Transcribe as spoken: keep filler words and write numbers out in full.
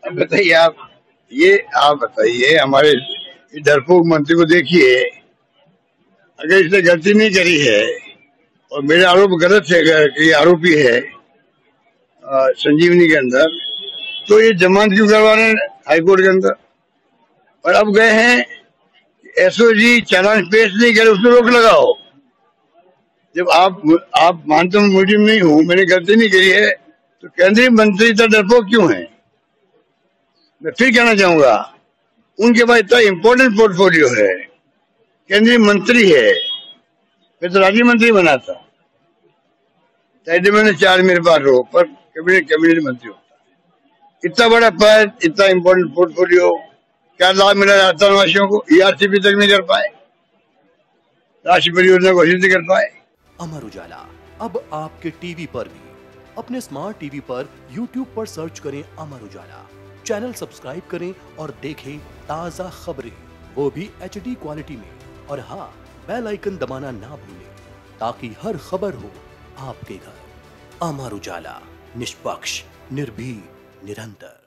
अब बताइए आप, ये आप बताइए हमारे डरपोक मंत्री को देखिए, अगर इसने गलती नहीं करी है और मेरे आरोप गलत है, ये आरोपी है संजीवनी के अंदर, तो ये जमानत क्यों करवा रहे हैं हाईकोर्ट के अंदर? और अब गए हैं एसओजी चालान पेश नहीं करे, उसमें रोक लगाओ। जब आप आप मानते हो मुजरिम नहीं हूं, मैंने गलती नहीं करी है, तो केंद्रीय मंत्री इतना डरपोक क्यों है? मैं फिर कहना चाहूंगा, उनके पास इतना इम्पोर्टेंट पोर्टफोलियो है, केंद्रीय मंत्री है, फिर तो राज्य मंत्री बना था, मैंने चार मेरे पास हो, पर कैबिनेट कैबिनेट मंत्री होता है। इतना बड़ा पद, इतना इम्पोर्टेंट पोर्टफोलियो, क्या लाभ मिला राजस्थान वासियों को? ईआरसीपी तक नहीं कर पाए, राष्ट्रीय परियोजना घोषित नहीं कर पाए। अमर उजाला अब आपके टीवी पर भी। अपने स्मार्ट टीवी पर यूट्यूब पर सर्च करें अमर उजाला, चैनल सब्सक्राइब करें और देखें ताजा खबरें, वो भी एच डी क्वालिटी में। और हाँ, बेल आइकन दबाना ना भूलें ताकि हर खबर हो आपके घर। अमर उजाला, निष्पक्ष, निर्भीक, निरंतर।